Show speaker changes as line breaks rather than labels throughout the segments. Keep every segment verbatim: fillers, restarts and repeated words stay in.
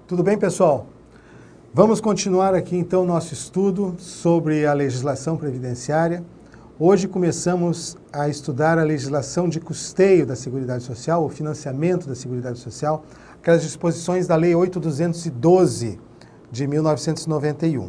Tudo bem, pessoal? Vamos continuar aqui então nosso estudo sobre a legislação previdenciária. Hoje começamos a estudar a legislação de custeio da Seguridade Social, o financiamento da Seguridade Social, aquelas disposições da Lei oito mil duzentos e doze de mil novecentos e noventa e um.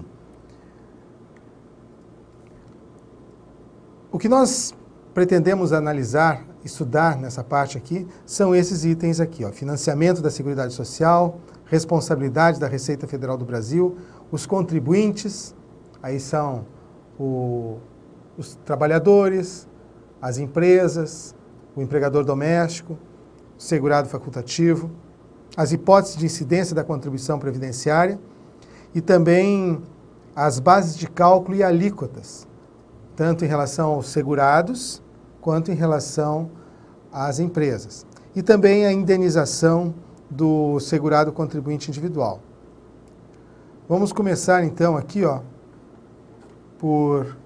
O que nós pretendemos analisar, estudar nessa parte aqui, são esses itens aqui, ó, financiamento da Seguridade Social, responsabilidade da Receita Federal do Brasil, os contribuintes, aí são o, os trabalhadores, as empresas, o empregador doméstico, o segurado facultativo, as hipóteses de incidência da contribuição previdenciária e também as bases de cálculo e alíquotas, tanto em relação aos segurados, quanto em relação às empresas. E também a indenização do segurado contribuinte individual. Vamos começar então aqui, ó, por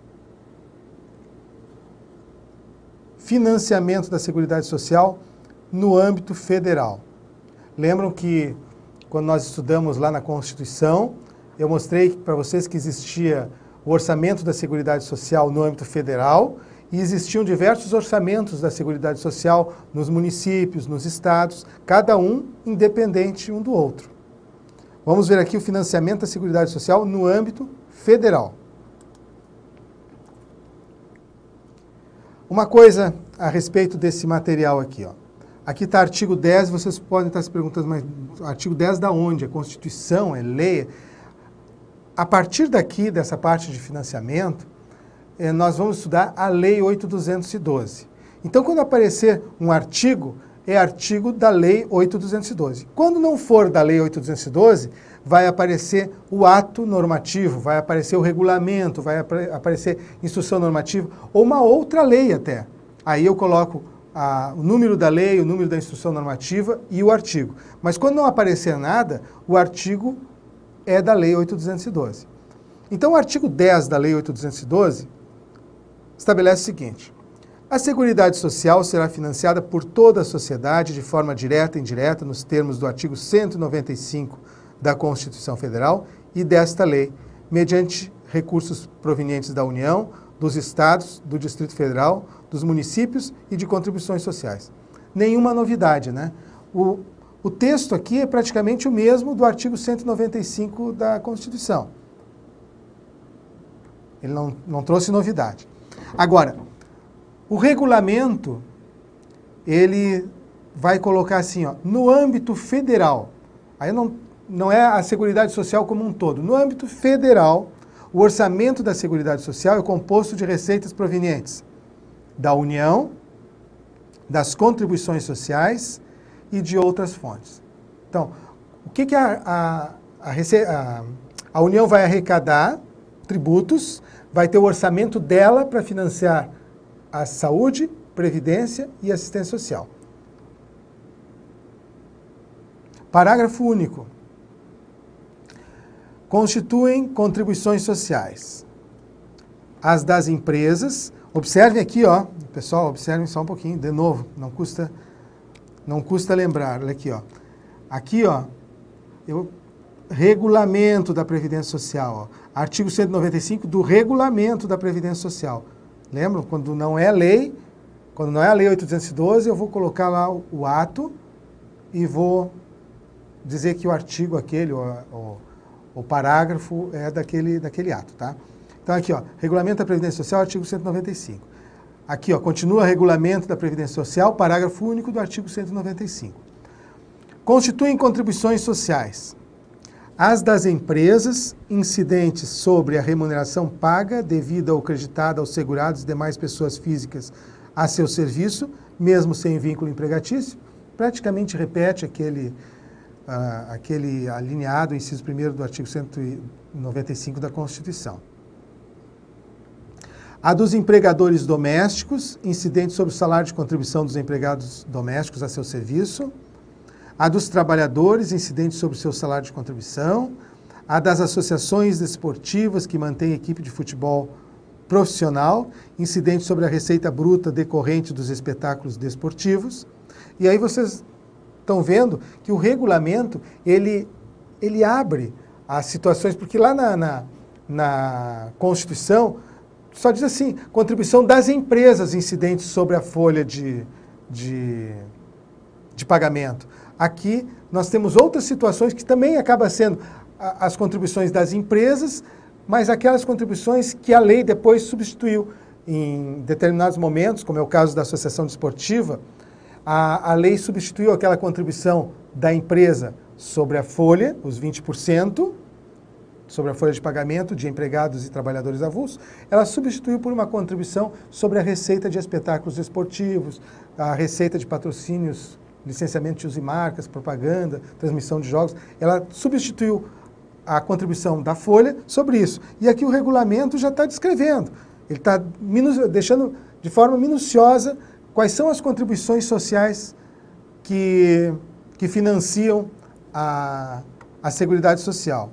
financiamento da Seguridade Social no âmbito federal. Lembram que quando nós estudamos lá na Constituição, eu mostrei para vocês que existia o orçamento da Seguridade Social no âmbito federal e existiam diversos orçamentos da Seguridade Social nos municípios, nos estados, cada um independente um do outro. Vamos ver aqui o financiamento da Seguridade Social no âmbito federal. Uma coisa a respeito desse material aqui, ó. Aqui está artigo dez, vocês podem estar se perguntando, mas artigo dez da onde? É Constituição, é lei? A partir daqui, dessa parte de financiamento, eh, nós vamos estudar a Lei oito mil duzentos e doze. Então, quando aparecer um artigo, é artigo da Lei oito mil duzentos e doze. Quando não for da Lei oito mil duzentos e doze, vai aparecer o ato normativo, vai aparecer o regulamento, vai ap aparecer instrução normativa, ou uma outra lei até. Aí eu coloco a, o número da lei, o número da instrução normativa e o artigo. Mas quando não aparecer nada, o artigo é da Lei oito mil duzentos e doze. Então, o artigo dez da Lei oito mil duzentos e doze estabelece o seguinte: a Seguridade Social será financiada por toda a sociedade de forma direta e indireta nos termos do artigo cento e noventa e cinco da Constituição Federal e desta lei, mediante recursos provenientes da União, dos estados, do Distrito Federal, dos municípios e de contribuições sociais. Nenhuma novidade, né? O O texto aqui é praticamente o mesmo do artigo cento e noventa e cinco da Constituição. Ele não, não trouxe novidade. Agora, o regulamento, ele vai colocar assim, ó, no âmbito federal, aí não, não é a Seguridade Social como um todo, no âmbito federal, o orçamento da Seguridade Social é composto de receitas provenientes da União, das contribuições sociais e de outras fontes. Então, o que, que a, a, a, a, a União vai arrecadar? Tributos, vai ter o orçamento dela para financiar a saúde, previdência e assistência social. Parágrafo único. Constituem contribuições sociais as das empresas. Observem aqui, ó, pessoal, observem só um pouquinho, de novo, não custa... Não custa lembrar, olha aqui, ó. Aqui, ó, eu, regulamento da Previdência Social, ó. Artigo cento e noventa e cinco do regulamento da Previdência Social. Lembram? Quando não é lei, quando não é a Lei oito mil duzentos e doze, eu vou colocar lá o, o ato e vou dizer que o artigo aquele, o, o, o parágrafo é daquele, daquele ato, tá? Então aqui, ó, regulamento da Previdência Social, artigo cento e noventa e cinco. Aqui, ó, continua regulamento da Previdência Social, parágrafo único do artigo cento e noventa e cinco. Constituem contribuições sociais as das empresas incidentes sobre a remuneração paga, devida ou creditada aos segurados e demais pessoas físicas a seu serviço, mesmo sem vínculo empregatício. Praticamente repete aquele, uh, aquele alineado, inciso primeiro do artigo cento e noventa e cinco da Constituição. A dos empregadores domésticos, incidentes sobre o salário de contribuição dos empregados domésticos a seu serviço. A dos trabalhadores, incidentes sobre o seu salário de contribuição. A das associações desportivas que mantêm equipe de futebol profissional, incidentes sobre a receita bruta decorrente dos espetáculos desportivos. E aí vocês estão vendo que o regulamento, ele ele abre as situações, porque lá na, na, na Constituição só diz assim, contribuição das empresas incidentes sobre a folha de, de, de pagamento. Aqui nós temos outras situações que também acabam sendo a, as contribuições das empresas, mas aquelas contribuições que a lei depois substituiu em determinados momentos, como é o caso da associação desportiva, a, a lei substituiu aquela contribuição da empresa sobre a folha, os vinte por cento, sobre a folha de pagamento de empregados e trabalhadores avulsos, ela substituiu por uma contribuição sobre a receita de espetáculos esportivos, a receita de patrocínios, licenciamento de uso e marcas, propaganda, transmissão de jogos. Ela substituiu a contribuição da folha sobre isso. E aqui o regulamento já está descrevendo. Ele está deixando de forma minuciosa quais são as contribuições sociais que, que financiam a, a Seguridade Social.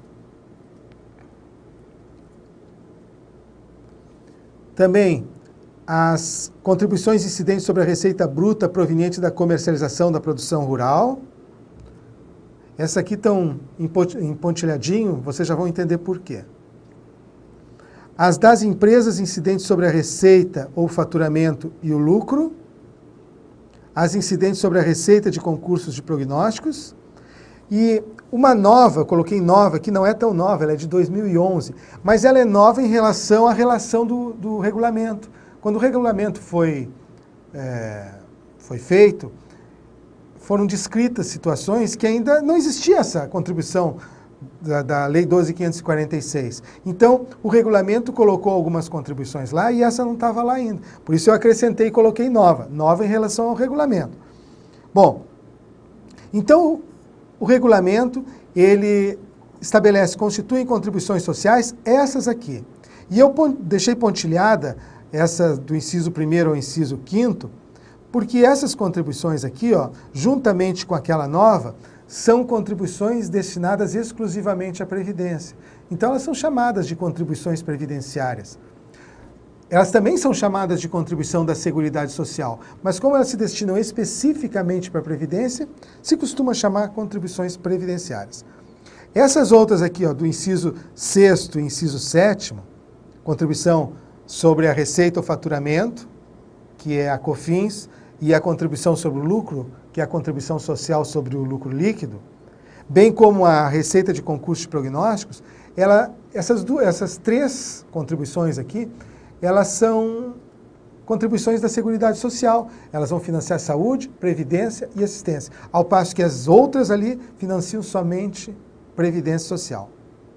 Também as contribuições incidentes sobre a receita bruta proveniente da comercialização da produção rural. Essa aqui estão empontilhadinho, vocês já vão entender por quê. As das empresas incidentes sobre a receita ou faturamento e o lucro. As incidentes sobre a receita de concursos de prognósticos. E uma nova, coloquei nova, que não é tão nova, ela é de dois mil e onze, mas ela é nova em relação à relação do, do regulamento. Quando o regulamento foi, é, foi feito, foram descritas situações que ainda não existia essa contribuição da, da Lei doze mil quinhentos e quarenta e seis. Então, o regulamento colocou algumas contribuições lá e essa não estava lá ainda. Por isso eu acrescentei e coloquei nova, nova em relação ao regulamento. Bom, então o regulamento, ele estabelece, constituem contribuições sociais, essas aqui. E eu deixei pontilhada essa do inciso primeiro ao inciso quinto, porque essas contribuições aqui, ó, juntamente com aquela nova, são contribuições destinadas exclusivamente à Previdência. Então elas são chamadas de contribuições previdenciárias. Elas também são chamadas de contribuição da Seguridade Social, mas como elas se destinam especificamente para a Previdência, se costuma chamar contribuições previdenciárias. Essas outras aqui, ó, do inciso sexto e inciso sétimo, contribuição sobre a receita ou faturamento, que é a COFINS, e a contribuição sobre o lucro, que é a contribuição social sobre o lucro líquido, bem como a receita de concurso de prognósticos, ela, essas, duas, essas três contribuições aqui, elas são contribuições da Seguridade Social. Elas vão financiar saúde, previdência e assistência, ao passo que as outras ali financiam somente previdência social.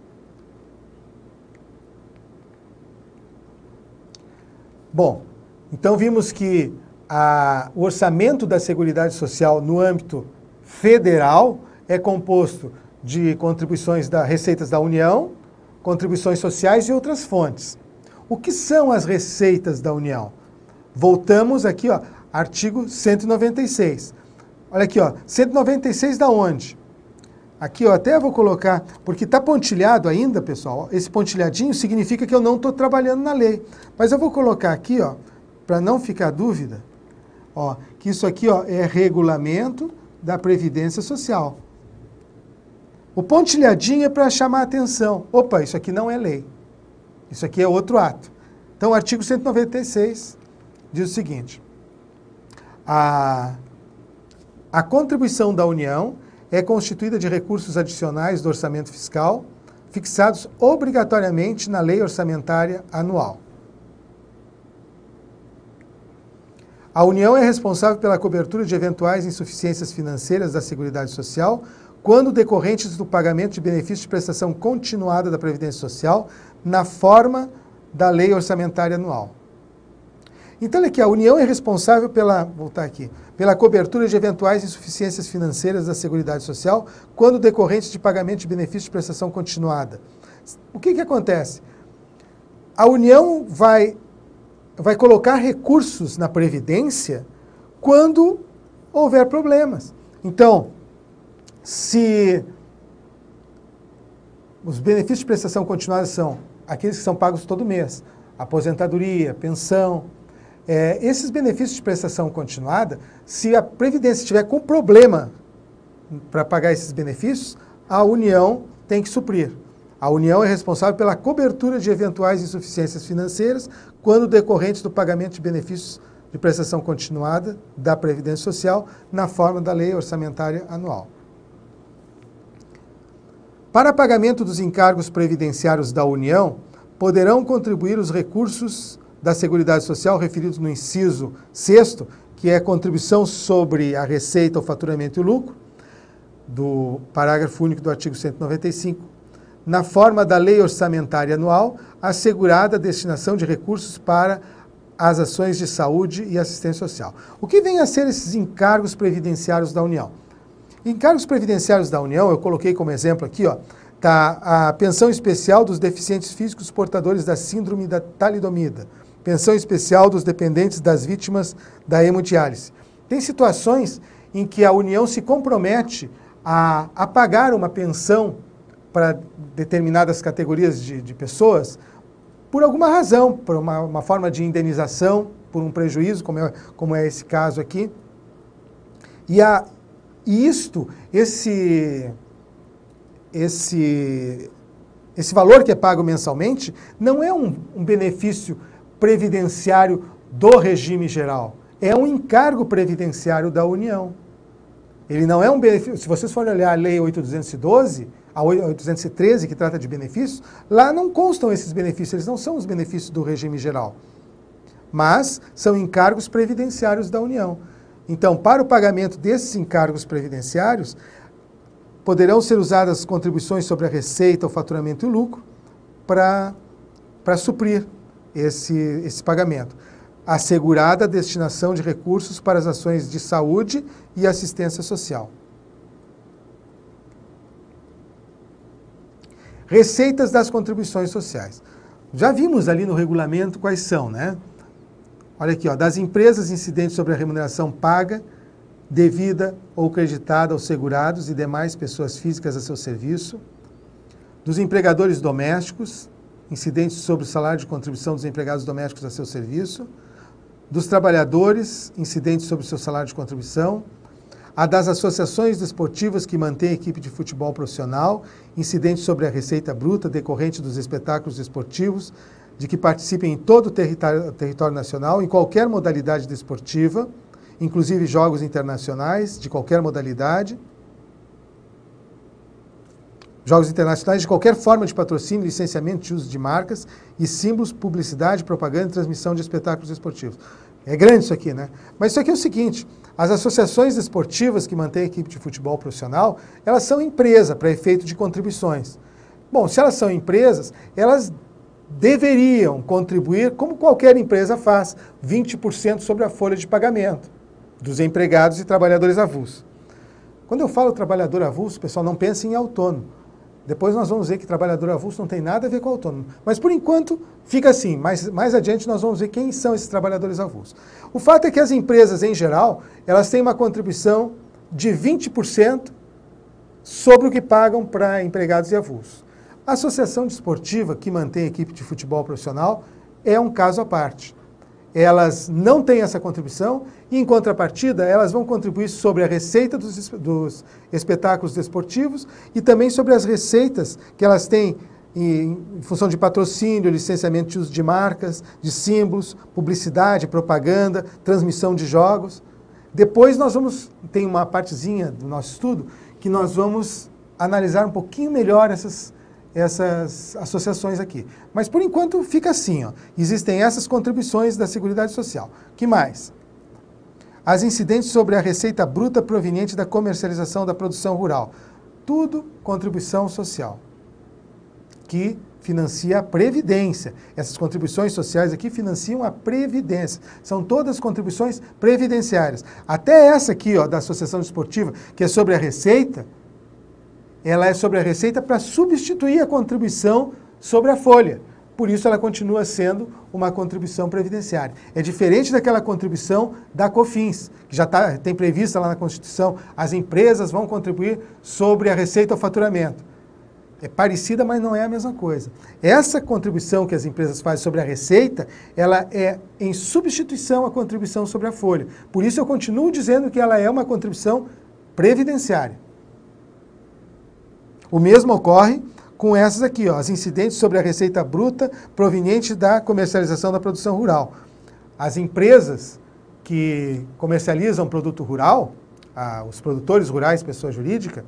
Bom, então vimos que a, o orçamento da Seguridade Social no âmbito federal é composto de contribuições das receitas da União, contribuições sociais e outras fontes. O que são as receitas da União? Voltamos aqui, ó, artigo cento e noventa e seis. Olha aqui, ó, cento e noventa e seis da onde? Aqui, ó, até vou colocar, porque está pontilhado ainda, pessoal. Esse pontilhadinho significa que eu não estou trabalhando na lei. Mas eu vou colocar aqui, ó, para não ficar dúvida, ó, que isso aqui, ó, é regulamento da Previdência Social. O pontilhadinho é para chamar a atenção. Opa, isso aqui não é lei. Isso aqui é outro ato. Então, o artigo cento e noventa e seis diz o seguinte: a, a contribuição da União é constituída de recursos adicionais do orçamento fiscal, fixados obrigatoriamente na lei orçamentária anual. A União é responsável pela cobertura de eventuais insuficiências financeiras da Seguridade Social, quando decorrentes do pagamento de benefícios de prestação continuada da Previdência Social, na forma da lei orçamentária anual. Então, olha aqui, a União é responsável pela, vou voltar aqui, pela cobertura de eventuais insuficiências financeiras da Seguridade Social, quando decorrentes de pagamento de benefícios de prestação continuada. O que que acontece? A União vai, vai colocar recursos na Previdência quando houver problemas. Então, se os benefícios de prestação continuada são aqueles que são pagos todo mês, aposentadoria, pensão, é, esses benefícios de prestação continuada, se a Previdência estiver com problema para pagar esses benefícios, a União tem que suprir. A União é responsável pela cobertura de eventuais insuficiências financeiras quando decorrentes do pagamento de benefícios de prestação continuada da Previdência Social na forma da Lei Orçamentária Anual. Para pagamento dos encargos previdenciários da União, poderão contribuir os recursos da Seguridade Social referidos no inciso sexto, que é contribuição sobre a receita, o faturamento e o lucro, do parágrafo único do artigo cento e noventa e cinco, na forma da Lei Orçamentária Anual, assegurada a destinação de recursos para as ações de saúde e assistência social. O que vem a ser esses encargos previdenciários da União? Encargos previdenciários da União, eu coloquei como exemplo aqui, ó, tá a pensão especial dos deficientes físicos portadores da síndrome da talidomida, pensão especial dos dependentes das vítimas da hemodiálise. Tem situações em que a União se compromete a, a pagar uma pensão para determinadas categorias de, de pessoas por alguma razão, por uma, uma forma de indenização, por um prejuízo, como é, como é esse caso aqui. E, a, e isto, esse, esse, esse valor que é pago mensalmente, não é um, um benefício previdenciário do regime geral, é um encargo previdenciário da União. Ele não é um benefício, se vocês forem olhar a Lei oito mil duzentos e doze, a oito mil duzentos e treze, que trata de benefícios, lá não constam esses benefícios, eles não são os benefícios do regime geral, mas são encargos previdenciários da União. Então, para o pagamento desses encargos previdenciários, poderão ser usadas contribuições sobre a receita, o faturamento e o lucro para para suprir esse, esse pagamento. Assegurada a destinação de recursos para as ações de saúde e assistência social. Receitas das contribuições sociais. Já vimos ali no regulamento quais são, né? Olha aqui, ó, das empresas incidentes sobre a remuneração paga, devida ou creditada aos segurados e demais pessoas físicas a seu serviço, dos empregadores domésticos, incidentes sobre o salário de contribuição dos empregados domésticos a seu serviço, dos trabalhadores, incidentes sobre o seu salário de contribuição, a das associações desportivas que mantêm a equipe de futebol profissional, incidentes sobre a receita bruta decorrente dos espetáculos desportivos, de que participem em todo o território, território nacional, em qualquer modalidade desportiva, inclusive jogos internacionais, de qualquer modalidade, jogos internacionais de qualquer forma de patrocínio, licenciamento de uso de marcas e símbolos, publicidade, propaganda e transmissão de espetáculos esportivos. É grande isso aqui, né? Mas isso aqui é o seguinte, as associações esportivas que mantêm a equipe de futebol profissional, elas são empresa para efeito de contribuições. Bom, se elas são empresas, elas deveriam contribuir, como qualquer empresa faz, vinte por cento sobre a folha de pagamento dos empregados e trabalhadores avulsos. Quando eu falo trabalhador avulso, pessoal, não pense em autônomo. Depois nós vamos ver que trabalhador avulso não tem nada a ver com autônomo. Mas, por enquanto, fica assim. Mais, mais adiante nós vamos ver quem são esses trabalhadores avulsos. O fato é que as empresas, em geral, elas têm uma contribuição de vinte por cento sobre o que pagam para empregados e avulsos. A associação desportiva, que mantém a equipe de futebol profissional, é um caso à parte. Elas não têm essa contribuição e, em contrapartida, elas vão contribuir sobre a receita dos, dos espetáculos desportivos e também sobre as receitas que elas têm em, em função de patrocínio, licenciamento de uso de marcas, de símbolos, publicidade, propaganda, transmissão de jogos. Depois nós vamos, tem uma partezinha do nosso estudo, que nós vamos analisar um pouquinho melhor essas essas associações aqui. Mas, por enquanto, fica assim, ó. Existem essas contribuições da Seguridade Social. Que mais? As incidentes sobre a receita bruta proveniente da comercialização da produção rural. Tudo contribuição social, que financia a Previdência. Essas contribuições sociais aqui financiam a Previdência. São todas contribuições previdenciárias. Até essa aqui, ó, da Associação Desportiva, que é sobre a receita, ela é sobre a receita para substituir a contribuição sobre a folha. Por isso ela continua sendo uma contribuição previdenciária. É diferente daquela contribuição da COFINS, que já tá, tem prevista lá na Constituição. As empresas vão contribuir sobre a receita ao faturamento. É parecida, mas não é a mesma coisa. Essa contribuição que as empresas fazem sobre a receita, ela é em substituição à contribuição sobre a folha. Por isso eu continuo dizendo que ela é uma contribuição previdenciária. O mesmo ocorre com essas aqui, ó, as incidentes sobre a receita bruta proveniente da comercialização da produção rural. As empresas que comercializam produto rural, ah, os produtores rurais, pessoa jurídica,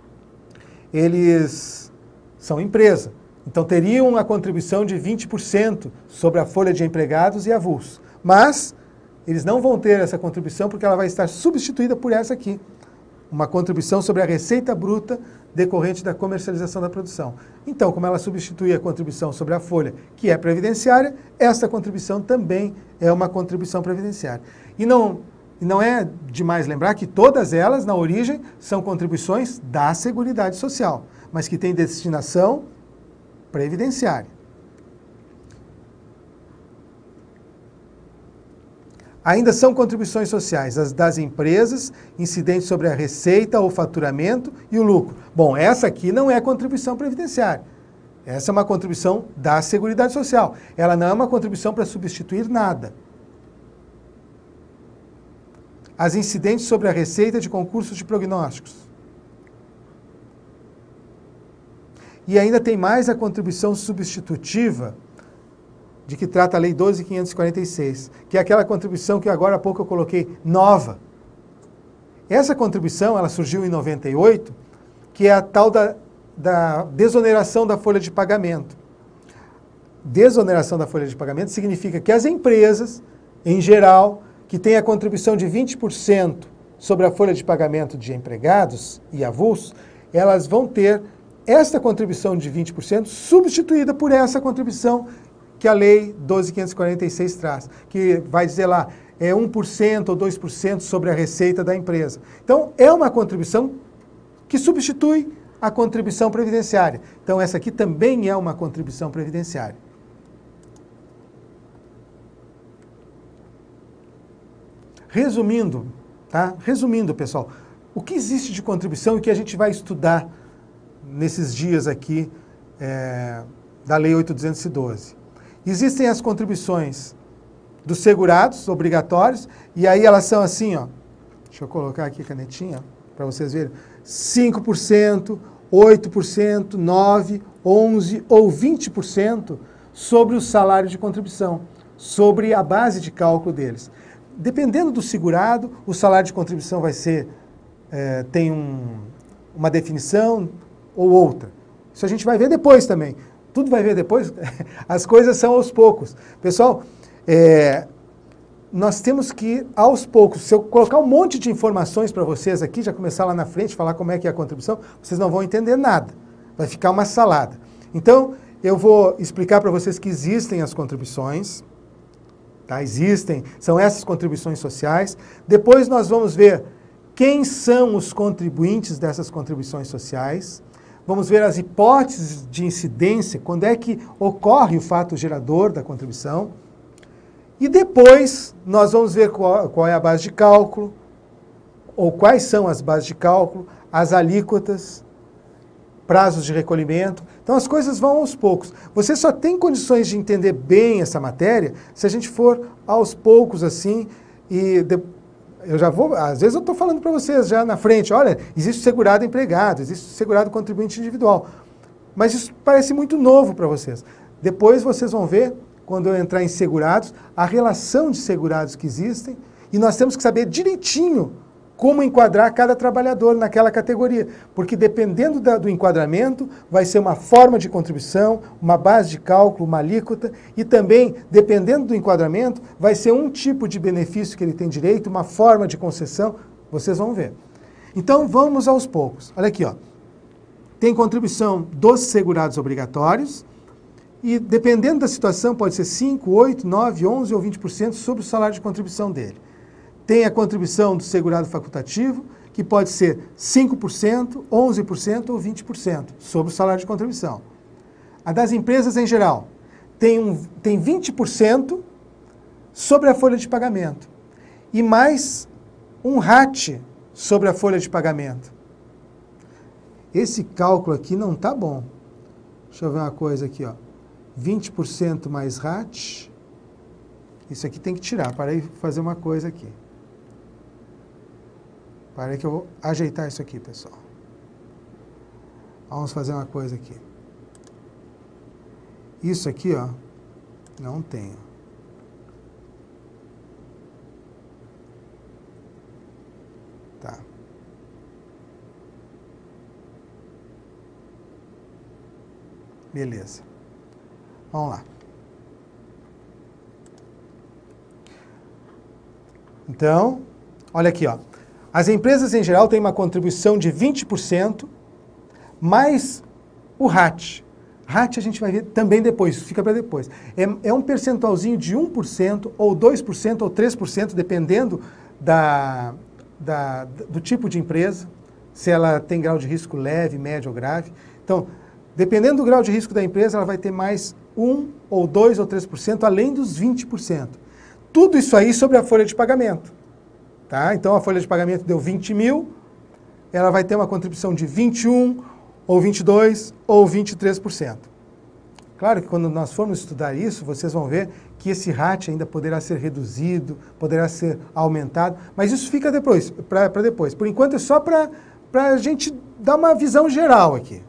eles são empresa. Então teriam a contribuição de vinte por cento sobre a folha de empregados e avulso. Mas eles não vão ter essa contribuição porque ela vai estar substituída por essa aqui. Uma contribuição sobre a receita bruta decorrente da comercialização da produção. Então, como ela substitui a contribuição sobre a folha, que é previdenciária, essa contribuição também é uma contribuição previdenciária. E não, e não é demais lembrar que todas elas, na origem, são contribuições da Seguridade Social, mas que têm destinação previdenciária. Ainda são contribuições sociais, as das empresas, incidentes sobre a receita, o faturamento e o lucro. Bom, essa aqui não é contribuição previdenciária. Essa é uma contribuição da Seguridade Social. Ela não é uma contribuição para substituir nada. As incidentes sobre a receita de concursos de prognósticos. E ainda tem mais a contribuição substitutiva, de que trata a Lei doze mil quinhentos e quarenta e seis, que é aquela contribuição que agora há pouco eu coloquei, nova. Essa contribuição, ela surgiu em noventa e oito, que é a tal da, da desoneração da folha de pagamento. Desoneração da folha de pagamento significa que as empresas, em geral, que têm a contribuição de vinte por cento sobre a folha de pagamento de empregados e avulsos, elas vão ter esta contribuição de vinte por cento substituída por essa contribuição que a Lei doze mil quinhentos e quarenta e seis traz, que vai dizer lá, é um por cento ou dois por cento sobre a receita da empresa. Então, é uma contribuição que substitui a contribuição previdenciária. Então, essa aqui também é uma contribuição previdenciária. Resumindo, tá? Resumindo, pessoal, o que existe de contribuição e que a gente vai estudar nesses dias aqui é, da Lei oito mil duzentos e doze. Existem as contribuições dos segurados obrigatórios, e aí elas são assim, ó. Deixa eu colocar aqui a canetinha para vocês verem. cinco por cento, oito por cento, nove por cento, onze por cento ou vinte por cento sobre o salário de contribuição, sobre a base de cálculo deles. Dependendo do segurado, o salário de contribuição vai ser, é, tem um, uma definição ou outra. Isso a gente vai ver depois também. Tudo vai ver depois, as coisas são aos poucos. Pessoal, é, nós temos que, aos poucos, se eu colocar um monte de informações para vocês aqui, já começar lá na frente, falar como é que é a contribuição, vocês não vão entender nada. Vai ficar uma salada. Então, eu vou explicar para vocês que existem as contribuições, tá? Existem, são essas contribuições sociais. Depois nós vamos ver quem são os contribuintes dessas contribuições sociais. Vamos ver as hipóteses de incidência, quando é que ocorre o fato gerador da contribuição. E depois nós vamos ver qual, qual é a base de cálculo, ou quais são as bases de cálculo, as alíquotas, prazos de recolhimento. Então as coisas vão aos poucos. Você só tem condições de entender bem essa matéria se a gente for aos poucos assim e... De, eu já vou, às vezes eu estou falando para vocês já na frente, olha, existe o segurado empregado, existe o segurado contribuinte individual. Mas isso parece muito novo para vocês. Depois vocês vão ver, quando eu entrar em segurados, a relação de segurados que existem, e nós temos que saber direitinho como enquadrar cada trabalhador naquela categoria, porque dependendo da, do enquadramento, vai ser uma forma de contribuição, uma base de cálculo, uma alíquota, e também, dependendo do enquadramento, vai ser um tipo de benefício que ele tem direito, uma forma de concessão, vocês vão ver. Então, vamos aos poucos. Olha aqui, ó. Tem contribuição dos segurados obrigatórios, e dependendo da situação, pode ser cinco, oito, nove, onze ou vinte por cento sobre o salário de contribuição dele. Tem a contribuição do segurado facultativo, que pode ser cinco por cento, onze por cento ou vinte por cento sobre o salário de contribuição. A das empresas em geral tem, um, tem vinte por cento sobre a folha de pagamento e mais um R A T sobre a folha de pagamento. Esse cálculo aqui não está bom. Deixa eu ver uma coisa aqui, ó. vinte por cento mais R A T. Isso aqui tem que tirar, para aí fazer uma coisa aqui. Para aí que eu vou ajeitar isso aqui, pessoal. Vamos fazer uma coisa aqui. Isso aqui, ó, não tem. Tá. Beleza. Vamos lá. Então, olha aqui, ó. As empresas em geral têm uma contribuição de vinte por cento mais o R A T. R A T a gente vai ver também depois, fica para depois. É, é um percentualzinho de um por cento, ou dois por cento, ou três por cento, dependendo da, da, do tipo de empresa, se ela tem grau de risco leve, médio ou grave. Então, dependendo do grau de risco da empresa, ela vai ter mais um, ou dois, ou três por cento, além dos vinte por cento. Tudo isso aí sobre a folha de pagamento. Tá? Então, a folha de pagamento deu vinte mil, ela vai ter uma contribuição de vinte e um, ou vinte e dois, ou vinte e três por cento. Claro que quando nós formos estudar isso, vocês vão ver que esse R A T ainda poderá ser reduzido, poderá ser aumentado, mas isso fica depois, para depois. Por enquanto é só para a gente dar uma visão geral aqui.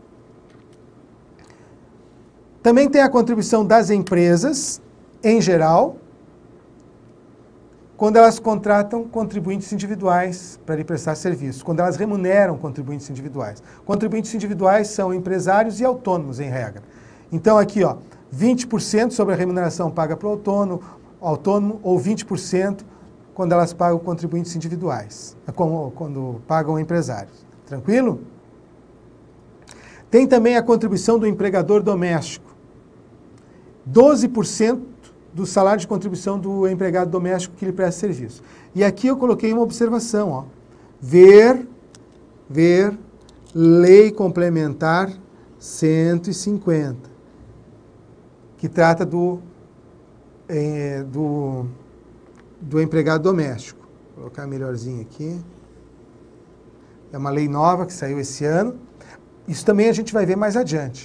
Também tem a contribuição das empresas, em geral, quando elas contratam contribuintes individuais para lhe prestar serviço, quando elas remuneram contribuintes individuais. Contribuintes individuais são empresários e autônomos, em regra. Então, aqui, ó, vinte por cento sobre a remuneração paga para o autônomo, autônomo, ou vinte por cento quando elas pagam contribuintes individuais, quando pagam empresários. Tranquilo? Tem também a contribuição do empregador doméstico. doze por cento do salário de contribuição do empregado doméstico que lhe presta serviço. E aqui eu coloquei uma observação, ó. Ver, ver, Lei Complementar cento e cinquenta, que trata do, é, do, do empregado doméstico. Vou colocar melhorzinho aqui. É uma lei nova que saiu esse ano. Isso também a gente vai ver mais adiante.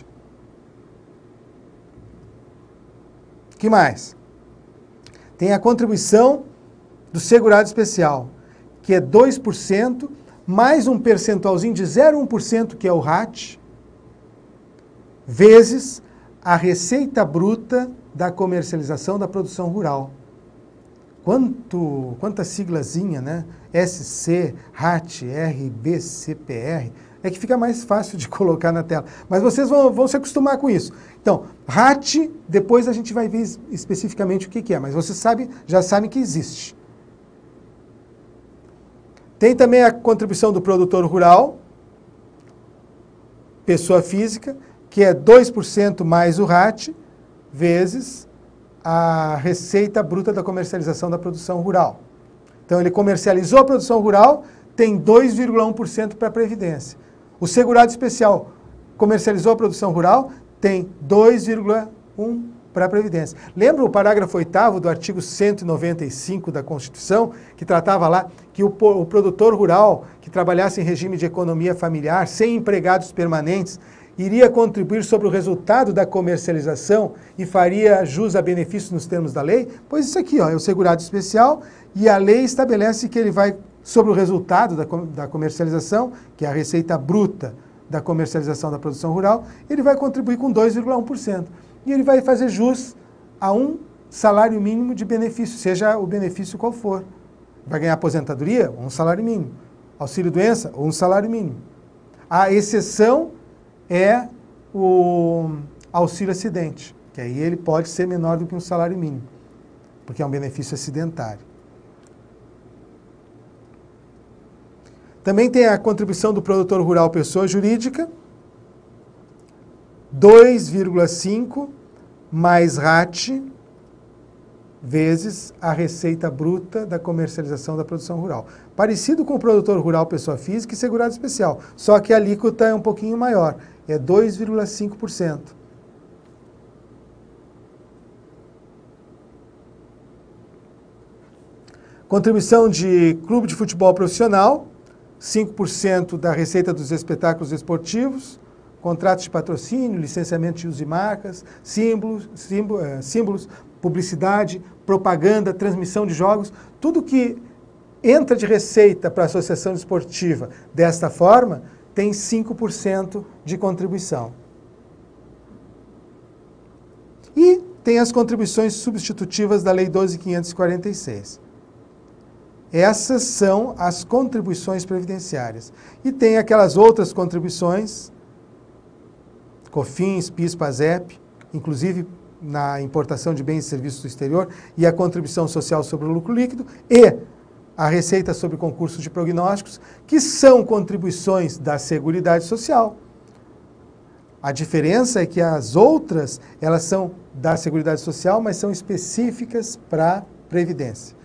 O que mais? Tem a contribuição do segurado especial, que é dois por cento, mais um percentualzinho de zero vírgula um por cento, que é o R A T, vezes a receita bruta da comercialização da produção rural. Quanto, quanta siglazinha, né? S C, R A T, R B C P R... é que fica mais fácil de colocar na tela. Mas vocês vão, vão se acostumar com isso. Então, R A T, depois a gente vai ver especificamente o que, que é, mas vocês sabe, já sabem que existe. Tem também a contribuição do produtor rural, pessoa física, que é dois por cento mais o R A T, vezes a receita bruta da comercialização da produção rural. Então, ele comercializou a produção rural, tem dois vírgula um por cento para a Previdência. O segurado especial comercializou a produção rural, tem dois vírgula um por cento para a Previdência. Lembra o parágrafo oitavo do artigo cento e noventa e cinco da Constituição, que tratava lá que o, o produtor rural que trabalhasse em regime de economia familiar, sem empregados permanentes, iria contribuir sobre o resultado da comercialização e faria jus a benefícios nos termos da lei? Pois isso aqui, ó, é o segurado especial, e a lei estabelece que ele vai, sobre o resultado da, da comercialização, que é a receita bruta da comercialização da produção rural, ele vai contribuir com dois vírgula um por cento. E ele vai fazer jus a um salário mínimo de benefício, seja o benefício qual for. Vai ganhar aposentadoria? Um salário mínimo. Auxílio-doença? Um salário mínimo. A exceção é o auxílio-acidente, que aí ele pode ser menor do que um salário mínimo, porque é um benefício acidentário. Também tem a contribuição do produtor rural pessoa jurídica, dois vírgula cinco mais R A T, vezes a receita bruta da comercialização da produção rural. Parecido com o produtor rural pessoa física e segurado especial, só que a alíquota é um pouquinho maior, é dois vírgula cinco por cento. Contribuição de clube de futebol profissional, cinco por cento da receita dos espetáculos esportivos, contratos de patrocínio, licenciamento de uso de marcas, símbolos, símbolos, símbolos, publicidade, propaganda, transmissão de jogos, tudo que entra de receita para a associação esportiva desta forma, tem cinco por cento de contribuição. E tem as contribuições substitutivas da Lei doze mil quinhentos e quarenta e seis. Essas são as contribuições previdenciárias. E tem aquelas outras contribuições, COFINS, PIS, PASEP, inclusive na importação de bens e serviços do exterior, e a contribuição social sobre o lucro líquido, e a receita sobre concursos de prognósticos, que são contribuições da Seguridade Social. A diferença é que as outras, elas são da Seguridade Social, mas são específicas para a Previdência.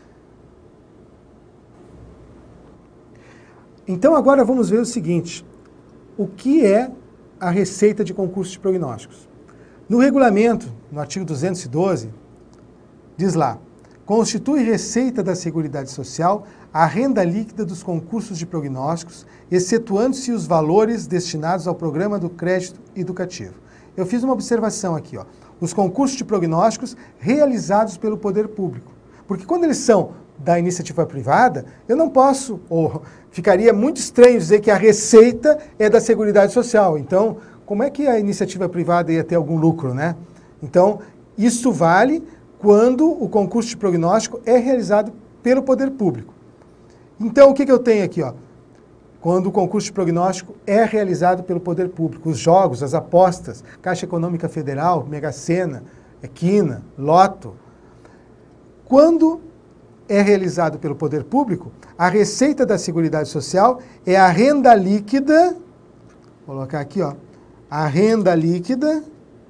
Então agora vamos ver o seguinte, o que é a receita de concurso de prognósticos? No regulamento, no artigo duzentos e doze, diz lá, constitui receita da Seguridade Social a renda líquida dos concursos de prognósticos, excetuando-se os valores destinados ao programa do crédito educativo. Eu fiz uma observação aqui, ó, os concursos de prognósticos realizados pelo poder público. Porque quando eles são da iniciativa privada, eu não posso, ou ficaria muito estranho dizer que a receita é da Seguridade Social. Então, como é que a iniciativa privada ia ter algum lucro, né? Então, isso vale quando o concurso de prognóstico é realizado pelo poder público. Então, o que, que eu tenho aqui, ó? Quando o concurso de prognóstico é realizado pelo poder público, os jogos, as apostas, Caixa Econômica Federal, Mega Sena, Equina, Loto. Quando é realizado pelo poder público, a receita da Seguridade Social é a renda líquida, vou colocar aqui, ó, a renda líquida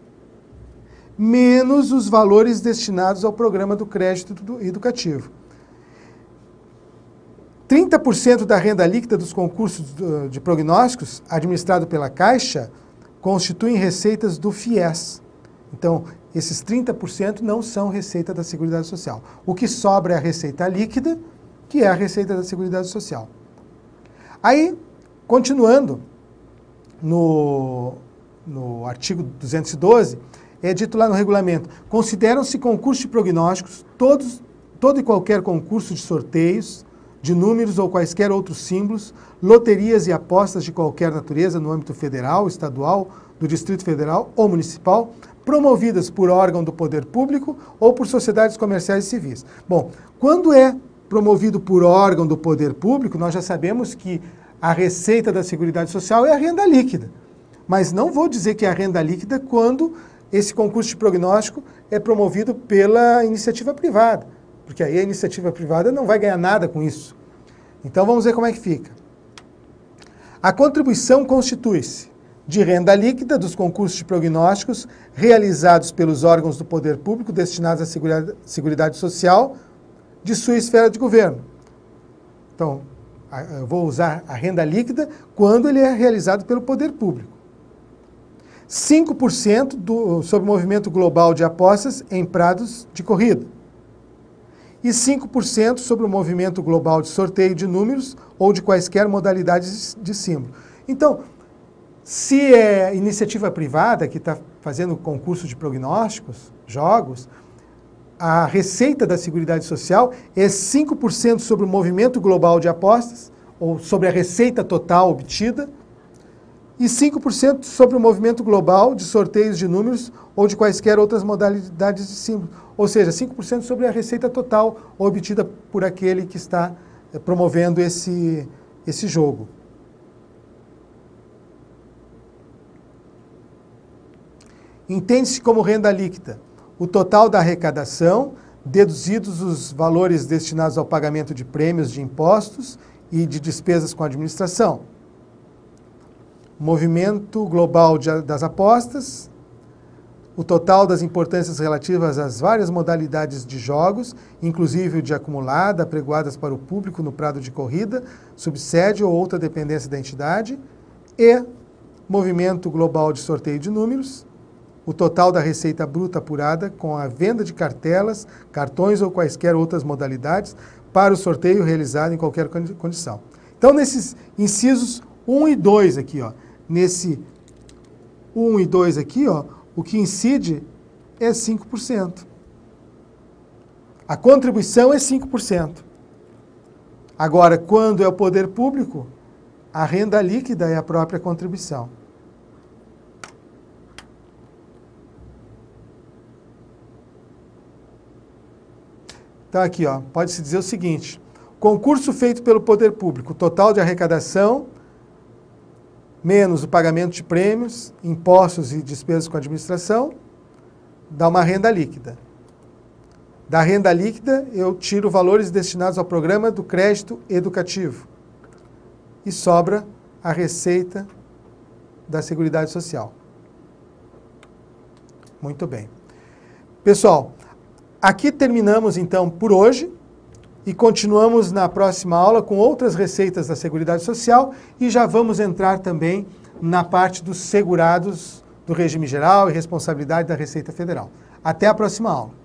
menos os valores destinados ao programa do crédito educativo. trinta por cento da renda líquida dos concursos de prognósticos administrado pela Caixa constituem receitas do FIES. Então, esses trinta por cento não são receita da Seguridade Social. O que sobra é a receita líquida, que é a receita da Seguridade Social. Aí, continuando, no, no artigo duzentos e doze, é dito lá no regulamento, consideram-se concursos de prognósticos todos, todo e qualquer concurso de sorteios, de números ou quaisquer outros símbolos, loterias e apostas de qualquer natureza no âmbito federal, estadual, do Distrito Federal ou municipal, promovidas por órgão do poder público ou por sociedades comerciais e civis. Bom, quando é promovido por órgão do poder público, nós já sabemos que a receita da Seguridade Social é a renda líquida. Mas não vou dizer que é a renda líquida quando esse concurso de prognóstico é promovido pela iniciativa privada, porque aí a iniciativa privada não vai ganhar nada com isso. Então vamos ver como é que fica. A contribuição constitui-se de renda líquida dos concursos de prognósticos realizados pelos órgãos do poder público destinados à Seguridade Social de sua esfera de governo. Então, eu vou usar a renda líquida quando ele é realizado pelo poder público. cinco por cento do, sobre o movimento global de apostas em prados de corrida. E cinco por cento sobre o movimento global de sorteio de números ou de quaisquer modalidades de símbolo. Então, se é iniciativa privada que está fazendo concurso de prognósticos, jogos, a receita da Seguridade Social é cinco por cento sobre o movimento global de apostas, ou sobre a receita total obtida, e cinco por cento sobre o movimento global de sorteios de números ou de quaisquer outras modalidades de símbolos. Ou seja, cinco por cento sobre a receita total obtida por aquele que está promovendo esse, esse jogo. Entende-se como renda líquida o total da arrecadação, deduzidos os valores destinados ao pagamento de prêmios de impostos e de despesas com a administração. Movimento global de, das apostas, o total das importâncias relativas às várias modalidades de jogos, inclusive o de acumulada, apregoadas para o público no prado de corrida, subsede ou outra dependência da entidade, e movimento global de sorteio de números, o total da receita bruta apurada com a venda de cartelas, cartões ou quaisquer outras modalidades para o sorteio realizado em qualquer condição. Então, nesses incisos um e dois aqui, ó, nesse um e dois aqui, ó, o que incide é cinco por cento. A contribuição é cinco por cento. Agora, quando é o poder público, A renda líquida é a própria contribuição. Então aqui, ó, pode-se dizer o seguinte: concurso feito pelo poder público, total de arrecadação, menos o pagamento de prêmios, impostos e despesas com administração, dá uma renda líquida. Da renda líquida, eu tiro valores destinados ao programa do crédito educativo. E sobra a receita da Seguridade Social. Muito bem. Pessoal, aqui terminamos então por hoje e continuamos na próxima aula com outras receitas da Seguridade Social e já vamos entrar também na parte dos segurados do regime geral e responsabilidade da Receita Federal. Até a próxima aula.